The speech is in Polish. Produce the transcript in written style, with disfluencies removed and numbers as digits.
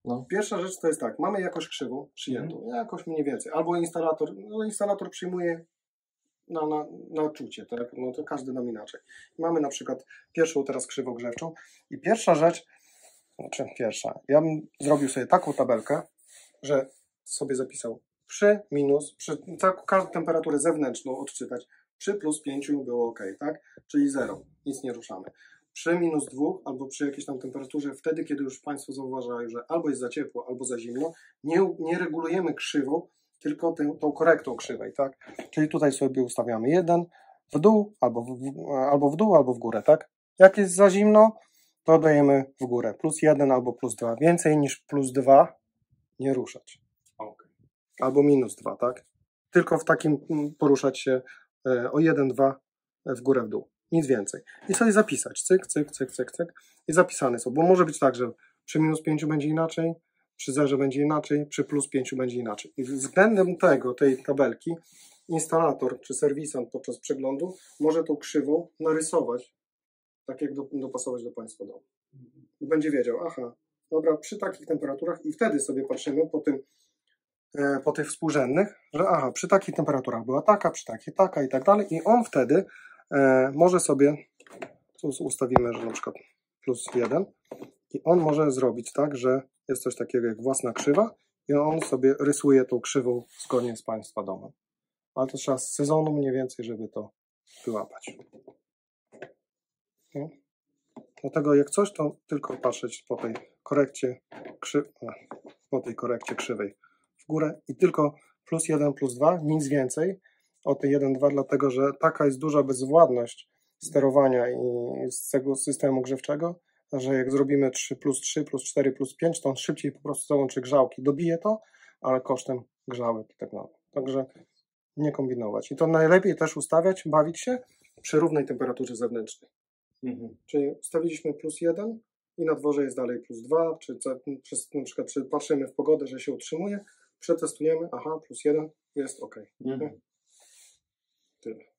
No. Pierwsza rzecz to jest tak, mamy jakość krzywą przyjętą, jakoś mniej więcej, albo instalator przyjmuje na czucie, tak? No to każdy nam inaczej. Mamy na przykład pierwszą teraz krzywogrzewczą i pierwsza rzecz, ja bym zrobił sobie taką tabelkę, że sobie zapisał każdą temperaturę zewnętrzną odczytać, przy plus 5 było ok, tak? Czyli 0, nic nie ruszamy. Przy minus 2 albo przy jakiejś tam temperaturze, wtedy kiedy już Państwo zauważają, że albo jest za ciepło, albo za zimno, nie regulujemy krzywą, tylko tą korektą krzywej, tak? Czyli tutaj sobie ustawiamy 1 w dół, albo w dół, albo w górę, tak? Jak jest za zimno, to dajemy w górę. Plus 1 albo plus 2. Więcej niż plus 2 nie ruszać. Okay. Albo minus 2, tak? Tylko w takim poruszać się o 1, 2 w górę, w dół. Nic więcej. I sobie zapisać. Cyk, cyk, cyk, cyk, cyk. I zapisane są. Bo może być tak, że przy minus 5 będzie inaczej, przy 0 będzie inaczej, przy plus 5 będzie inaczej. I względem tej tabelki instalator czy serwisant podczas przeglądu może tą krzywą narysować, tak jak dopasować do Państwa domu. Będzie wiedział, aha, dobra, przy takich temperaturach i wtedy sobie patrzymy po tych współrzędnych, że aha, przy takich temperaturach była taka, przy takiej taka i tak dalej i on wtedy może sobie, ustawimy, że na przykład plus 1 i on może zrobić tak, że jest coś takiego jak własna krzywa i on sobie rysuje tą krzywą zgodnie z Państwa domem. Ale to trzeba z sezonu mniej więcej, żeby to wyłapać. No. Dlatego jak coś, to tylko patrzeć po tej korekcie krzywej w górę i tylko plus 1, plus 2, nic więcej o tej 1, 2, dlatego że taka jest duża bezwładność sterowania i z tego systemu grzewczego, że jak zrobimy 3 plus 4 plus 5, to on szybciej po prostu załączy grzałki. Dobije to, ale kosztem grzałek i tak dalej. Także nie kombinować. I to najlepiej też ustawiać, bawić się przy równej temperaturze zewnętrznej. Czyli ustawiliśmy plus 1 i na dworze jest dalej plus 2, czy na przykład patrzymy w pogodę, że się utrzymuje, przetestujemy, aha, plus 1 jest ok. Tyle.